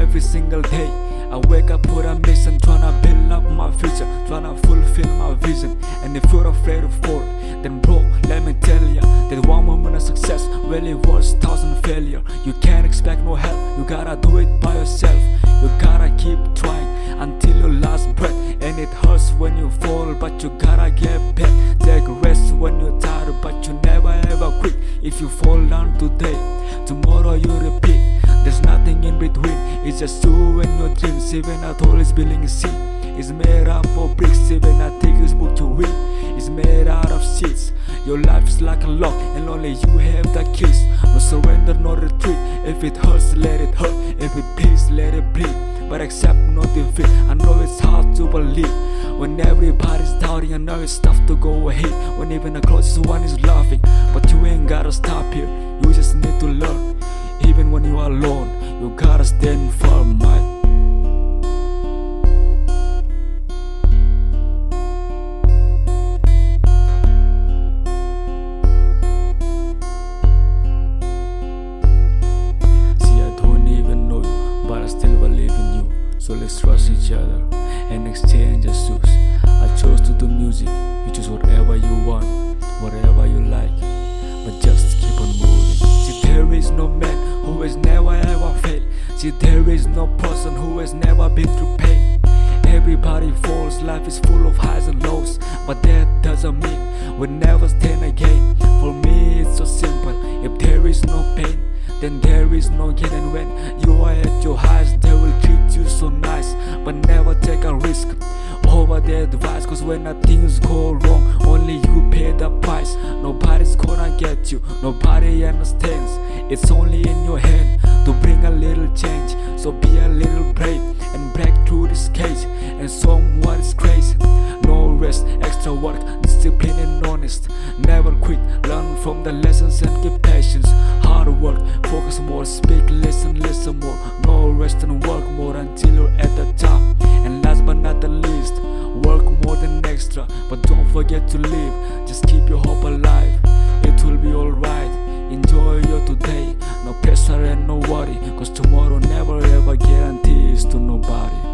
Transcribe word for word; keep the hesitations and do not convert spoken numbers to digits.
every single day. I wake up with a mission, tryna build up my future, tryna fulfill my vision. And if you're afraid to fall, then bro, let me tell ya, that one moment of success really worth thousand failure. You can't expect no help, you gotta do it by yourself. You gotta keep trying until your last breath. And it hurts when you fall, but you gotta get back. Take rest when you're tired, but you never ever quit. If you fall down today, tomorrow you repeat. There's nothing in between, it's just you and your dreams. Even a tallest building is seed, it's made up of bricks. Even a thickest book you read, it's made out of seeds. Your life is like a lock, and only you have the keys. No surrender, no retreat. If it hurts, let it hurt. If it bleeds, let it bleed. But accept no defeat. I know it's hard to believe when everybody's doubting. I know it's tough to go ahead when even the closest one is laughing. But you ain't gotta stop here, you just need to learn. Even when you are alone, you gotta stand firm, man. See, I don't even know you, but I still believe in you. So let's trust each other and exchange our shoes. I chose to do music, you choose whatever you want, whatever you like, but just keep on moving. See, there is no man who has never ever failed. See, there is no person who has never been through pain. Everybody falls, life is full of highs and lows, but that doesn't mean we'll never stand again. For me it's so simple, if there is no pain, then there is no gain. And when you are at your highest, they will treat you so nice, but never take a risk over their advice. Cause when things go wrong, only you pay the price. Nobody's gonna get you, nobody understands. It's only in your hand to bring a little change. So be a little brave and break through this cage and show 'em what is crazy. No rest, extra work, discipline and honest. Never quit, learn from the lessons and keep patience. Hard work, focus more, speak less and listen more. No rest and work more until you're at the top. And last but not the least, work more than extra, but don't forget to live. Just keep your hope alive, it will be alright. Enjoy your today, no pressure and no worry, cause tomorrow never ever guarantees to nobody.